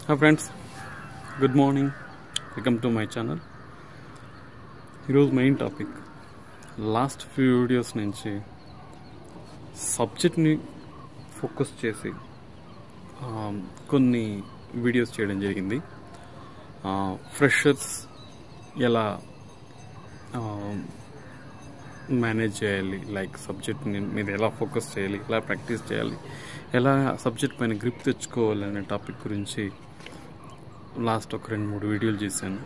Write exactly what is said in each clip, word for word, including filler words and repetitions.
Hi friends, good morning. Welcome to my channel. ఈరోజు main topic last few videos నుంచి సబ్జెక్ట్ని focus చేసి కొన్ని వీడియోస్ చేయడం జరిగింది. ఫ్రెషర్స్ ఎలా మేనేజ్ చేయాలి, లైక్ సబ్జెక్ట్ని మీద ఎలా ఫోకస్ చేయాలి, ఎలా ప్రాక్టీస్ చేయాలి, ఎలా సబ్జెక్ట్ పైన గ్రిప్ తెచ్చుకోవాలి అనే టాపిక్ గురించి లాస్ట్ ఒక రెండు మూడు వీడియోలు చేశాను.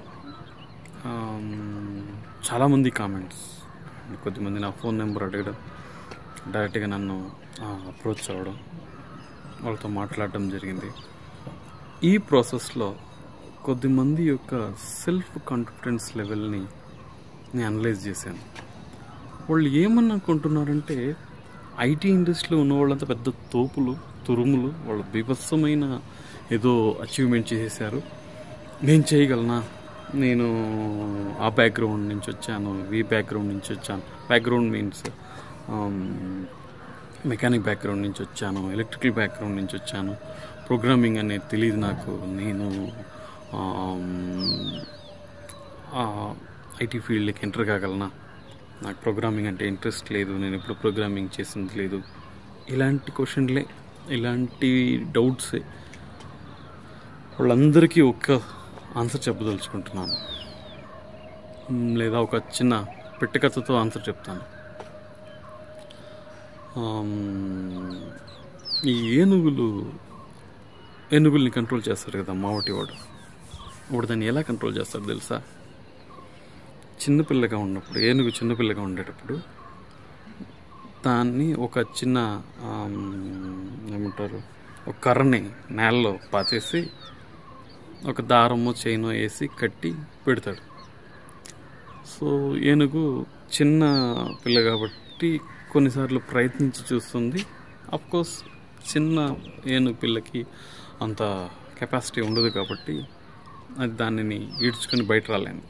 చాలామంది కామెంట్స్, కొద్దిమంది నా ఫోన్ నెంబర్ అడగడం, డైరెక్ట్గా నన్ను అప్రోచ్ అవ్వడం, వాళ్ళతో మాట్లాడడం జరిగింది. ఈ ప్రాసెస్లో కొద్దిమంది యొక్క సెల్ఫ్ కాన్ఫిడెన్స్ లెవెల్ని నేను అనలైజ్ చేశాను. వాళ్ళు ఏమని అనుకుంటున్నారంటే ఐటీ ఇండస్ట్రీలో ఉన్న వాళ్ళంతా పెద్ద తోపులు తురుములు, వాళ్ళు బీభత్సమైన ఏదో అచీవ్మెంట్ చేసేసారు, నేను చేయగలనా, నేను ఆ బ్యాక్గ్రౌండ్ నుంచి వచ్చాను, ఈ బ్యాక్గ్రౌండ్ నుంచి వచ్చాను, బ్యాక్గ్రౌండ్ మీన్స్ మెకానిక్ బ్యాక్గ్రౌండ్ నుంచి వచ్చాను, ఎలక్ట్రికల్ బ్యాక్గ్రౌండ్ నుంచి వచ్చాను, ప్రోగ్రామింగ్ అనేది తెలియదు నాకు, నేను ఐటీ ఫీల్డ్కి ఎంటర్ కాగలనా, నాకు ప్రోగ్రామింగ్ అంటే ఇంట్రెస్ట్ లేదు, నేను ఎప్పుడు ప్రోగ్రామింగ్ చేసింది లేదు, ఇలాంటి క్వశ్చన్లే, ఇలాంటి డౌట్సే. వాళ్ళందరికీ ఒక్క ఆన్సర్ చెప్పదలుచుకుంటున్నాను, లేదా ఒక చిన్న పెట్టకథతో ఆన్సర్ చెప్తాను. ఈ ఏనుగులు ఏనుగుల్ని కంట్రోల్ చేస్తారు కదా మావటి వాడు, వాడు దాన్ని ఎలా కంట్రోల్ చేస్తాడు తెలుసా? చిన్నపిల్లగా ఉన్నప్పుడు, ఏనుగు చిన్నపిల్లగా ఉండేటప్పుడు దాన్ని ఒక చిన్న ఏమంటారు ఒక కర్రని నేలలో పాతేసి ఒక దారము చైనో వేసి కట్టి పెడతాడు. సో ఏనుగు చిన్న పిల్ల కాబట్టి కొన్నిసార్లు ప్రయత్నించి చూస్తుంది. అఫ్కోర్స్ చిన్న ఏనుగు పిల్లకి అంత కెపాసిటీ ఉండదు కాబట్టి అది దానిని ఈడ్చుకొని బయట రాలేను.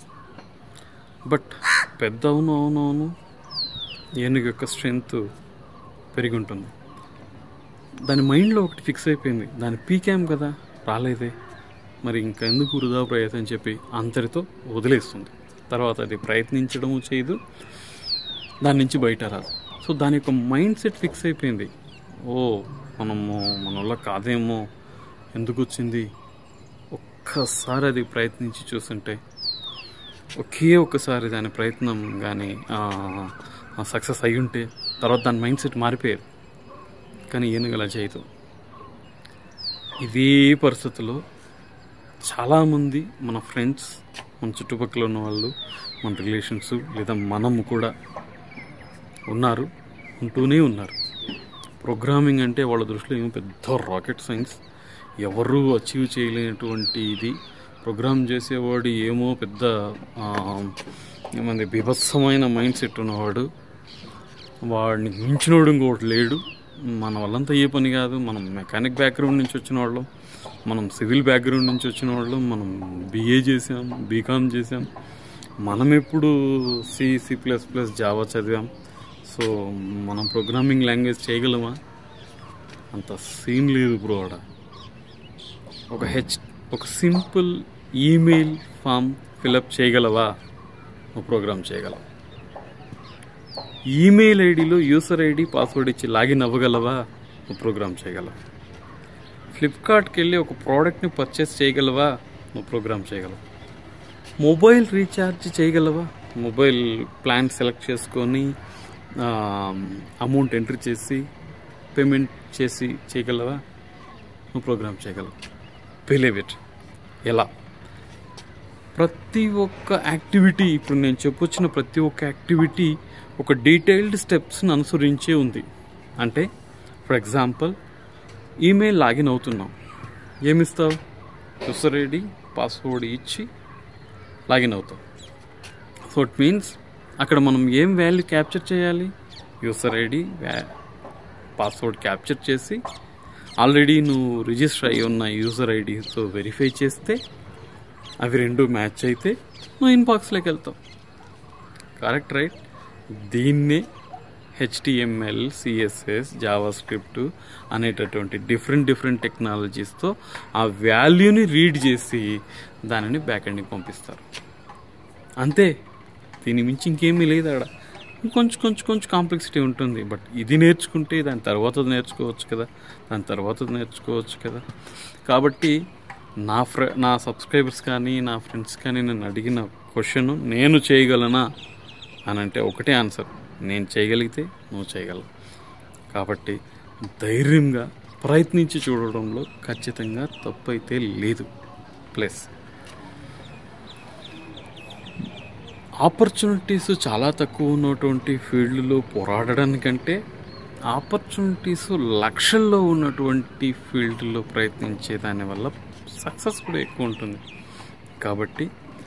బట్ పెద్ద అవును అవునవును ఏనుగు యొక్క స్ట్రెంగ్త్ పెరిగి ఉంటుంది. దాని మైండ్లో ఒకటి ఫిక్స్ అయిపోయింది, దాని పీకాం కదా రాలేదే, మరి ఇంకా ఎందుకు వృధా ప్రయత్నం చెప్పి అంతటితో వదిలేస్తుంది. తర్వాత అది ప్రయత్నించడము చేయదు, దాని నుంచి బయట రాదు. సో దాని యొక్క మైండ్ సెట్ ఫిక్స్ అయిపోయింది, ఓ మనము మన వల్ల కాదేమో, ఎందుకు వచ్చింది, ఒక్కసారి అది ప్రయత్నించి చూస్తుంటే, ఒకే ఒక్కసారి దాని ప్రయత్నం కానీ సక్సెస్ అయ్యి ఉంటే తర్వాత దాని మైండ్ సెట్ మారిపోయేది. కానీ ఏనుగు అలా చేయదు. ఇదే పరిస్థితుల్లో చాలామంది మన ఫ్రెండ్స్, మన చుట్టుపక్కల ఉన్న వాళ్ళు, మన రిలేషన్స్ లేదా మనము కూడా ఉన్నారు, ఉంటూనే ఉన్నారు. ప్రోగ్రామింగ్ అంటే వాళ్ళ దృష్టిలో ఏమో పెద్ద రాకెట్ సైన్స్, ఎవరూ అచీవ్ చేయలేనటువంటి ఇది. ప్రోగ్రామ్ చేసేవాడు ఏమో పెద్ద ఏమంది బీభత్సమైన మైండ్ సెట్ ఉన్నవాడు, వాడిని మించినోడు ఇంకోటి లేడు, మన వాళ్ళంతా ఏ పని కాదు, మనం మెకానిక్ బ్యాక్గ్రౌండ్ నుంచి వచ్చిన వాళ్ళం, మనం సివిల్ బ్యాక్గ్రౌండ్ నుంచి వచ్చిన వాళ్ళం, మనం బీఏ చేసాం, బీకామ్ చేసాం, మనం ఎప్పుడు C C plus plus Java చదివాం. సో మనం ప్రోగ్రామింగ్ లాంగ్వేజ్ చేయగలమా? అంత సీన్ లేదు బ్రో. ఆడ ఒక హెచ్ ఒక సింపుల్ ఈమెయిల్ ఫామ్ ఫిలప్ చేయగలవా? నువ్వు ప్రోగ్రామ్ చేయగలవా? ఈమెయిల్ ఐడిలో యూసర్ ఐడి పాస్వర్డ్ ఇచ్చి లాగిన్ అవ్వగలవా? నువ్వు ప్రోగ్రామ్ చేయగలవా? ఫ్లిప్కార్ట్కి వెళ్ళి ఒక ప్రోడక్ట్ని పర్చేస్ చేయగలవా? నువ్వు ప్రోగ్రామ్ చేయగలవా? మొబైల్ రీఛార్జ్ చేయగలవా? మొబైల్ ప్లాన్ సెలెక్ట్ చేసుకొని అమౌంట్ ఎంట్రీ చేసి పేమెంట్ చేసి చేయగలవా? నువ్వు ప్రోగ్రామ్ చేయగలవా? Believe it. ఎలా? ప్రతి ఒక్క యాక్టివిటీ, ఇప్పుడు నేను చెప్పొచ్చిన ప్రతి ఒక్క యాక్టివిటీ ఒక డీటెయిల్డ్ స్టెప్స్ని అనుసరించే ఉంది. అంటే ఫర్ ఎగ్జాంపుల్ ఈమెయిల్ లాగిన్ అవుతున్నాం, ఏమిస్తావు? యూసర్ ఐడి పాస్వర్డ్ ఇచ్చి లాగిన్ అవుతావు. సో ఇట్ మీన్స్ అక్కడ మనం ఏం వాల్యూ క్యాప్చర్ చేయాలి? యూసర్ ఐడి పాస్వర్డ్ క్యాప్చర్ చేసి ఆల్రెడీ నువ్వు రిజిస్టర్ అయ్యి ఉన్న యూజర్ ఐడితో వెరిఫై చేస్తే అవి రెండు మ్యాచ్ అయితే నువ్వు ఇన్బాక్స్లోకి వెళ్తావు. Correct, right? దీన్నే హెచ్టిఎంఎల్, సిఎస్ఎస్, జావా స్క్రిప్ట్ అనేటటువంటి డిఫరెంట్ డిఫరెంట్ టెక్నాలజీస్తో ఆ వాల్యూని రీడ్ చేసి దానిని బ్యాక్ ఎండ్కి పంపిస్తారు. అంతే, దీని మించి ఇంకేమీ లేదు. ఆడ కొంచెం కొంచెం కొంచెం కాంప్లెక్సిటీ ఉంటుంది. బట్ ఇది నేర్చుకుంటే దాని తర్వాత నేర్చుకోవచ్చు కదా, దాని తర్వాత నేర్చుకోవచ్చు కదా. కాబట్టి నా ఫ్రె నా సబ్స్క్రైబర్స్ కానీ నా ఫ్రెండ్స్ కానీ నన్ను అడిగిన క్వశ్చన్, నేను చేయగలనా అని అంటే ఒకటే ఆన్సర్, నేను చేయగలిగితే నువ్వు చేయగలవు. కాబట్టి ధైర్యంగా ప్రయత్నించి చూడడంలో ఖచ్చితంగా తప్పు అయితే లేదు. ప్లస్ ఆపర్చునిటీస్ చాలా తక్కువ ఉన్నటువంటి ఫీల్డ్లో పోరాడడానికంటే ఆపర్చునిటీస్ లక్షల్లో ఉన్నటువంటి ఫీల్డ్లో ప్రయత్నించే దానివల్ల సక్సెస్ కూడా ఎక్కువ ఉంటుంది. కాబట్టి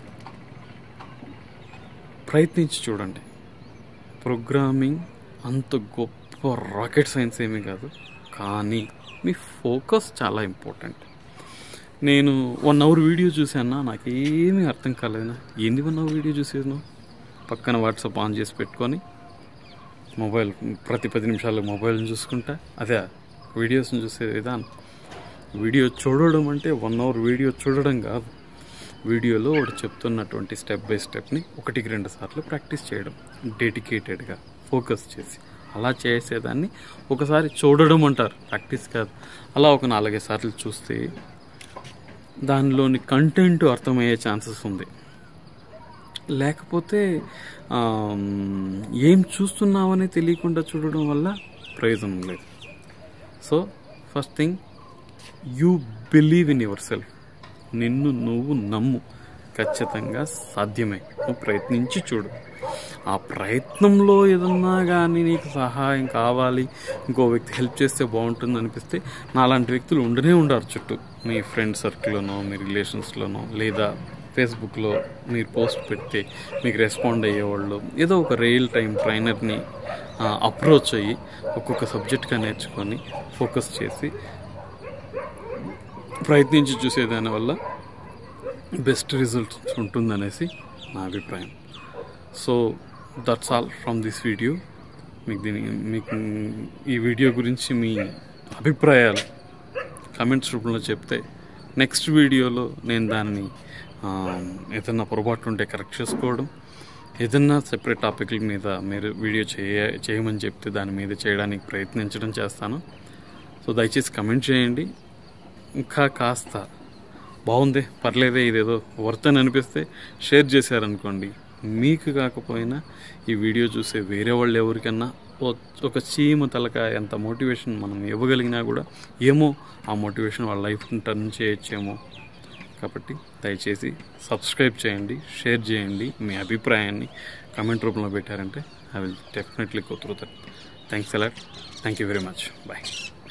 ప్రయత్నించి చూడండి. ప్రోగ్రామింగ్ అంత గొప్ప రాకెట్ సైన్స్ ఏమీ కాదు, కానీ మీ ఫోకస్ చాలా ఇంపార్టెంట్. నేను వన్ అవర్ వీడియో చూసానా, నాకేమీ అర్థం కాలేదునా. ఏంది వన్ అవర్ వీడియో చూసేది? పక్కన వాట్సాప్ ఆన్ చేసి పెట్టుకొని మొబైల్ ప్రతి పది నిమిషాలు మొబైల్ని చూసుకుంటా, అదే వీడియోస్ని చూసే విధానం. వీడియో చూడడం అంటే వన్ అవర్ వీడియో చూడడం కాదు, వీడియోలో వాడు చెప్తున్నటువంటి స్టెప్ బై స్టెప్ని ఒకటికి రెండు సార్లు ప్రాక్టీస్ చేయడం, డెడికేటెడ్గా ఫోకస్ చేసి. అలా చేసేదాన్ని ఒకసారి చూడడం అంటారు, ప్రాక్టీస్ కాదు. అలా ఒక నాలుగైదు సార్లు చూస్తే దానిలోని కంటెంట్ అర్థమయ్యే ఛాన్సెస్ ఉంది. లేకపోతే ఏం చూస్తున్నామని తెలియకుండా చూడడం వల్ల ప్రయోజనం లేదు. So first thing, you believe in yourself. నిన్ను నువ్వు నమ్ము, ఖచ్చితంగా సాధ్యమే. నువ్వు ప్రయత్నించి చూడు. ఆ ప్రయత్నంలో ఏదన్నా కానీ నీకు సహాయం కావాలి, ఇంకో వ్యక్తి హెల్ప్ చేస్తే బాగుంటుంది అనిపిస్తే, నాలాంటి వ్యక్తులు ఉండనే ఉండారు చుట్టూ. మీ ఫ్రెండ్ సర్కిల్లోనో, మీ రిలేషన్స్లోనో, లేదా ఫేస్బుక్లో మీరు పోస్ట్ పెడితే మీకు రెస్పాండ్ అయ్యేవాళ్ళు, ఏదో ఒక రియల్ టైం ట్రైనర్ని అప్రోచ్ అయ్యి ఒక్కొక్క సబ్జెక్ట్గా నేర్చుకొని ఫోకస్ చేసి ప్రయత్నించి చూసే దానివల్ల బెస్ట్ రిజల్ట్స్ ఉంటుందనేసి నా అభిప్రాయం. So that's all from this video. మీకు దీని మీకు ఈ వీడియో గురించి మీ అభిప్రాయాలు కామెంట్స్ రూపంలో చెప్తే నెక్స్ట్ వీడియోలో నేను దాన్ని ఏదన్నా పొరపాట్లు ఉంటే కరెక్ట్ చేసుకోవడం, ఏదన్నా సెపరేట్ టాపిక్ల మీద మీరు వీడియో చేయ చేయమని చెప్తే దాని మీద చేయడానికి ప్రయత్నించడం చేస్తాను. సో దయచేసి కమెంట్ చేయండి. ఇంకా కాస్త బాగుంది, పర్లేదే, ఇదేదో వర్త్ అని అనిపిస్తే షేర్ చేశారనుకోండి, మీకు కాకపోయినా ఈ వీడియో చూసే వేరే వాళ్ళు ఎవరికన్నా ఒక చీమ తలక ఎంత మోటివేషన్ మనం ఇవ్వగలిగినా కూడా ఏమో ఆ మోటివేషన్ వాళ్ళ లైఫ్ని టర్న్ చేయొచ్చేమో. కాబట్టి దయచేసి సబ్స్క్రైబ్ చేయండి, షేర్ చేయండి. మీ అభిప్రాయాన్ని కామెంట్ రూపంలో పెట్టారంటే I will definitely go through that. Thanks a lot. Thank you very much. Bye.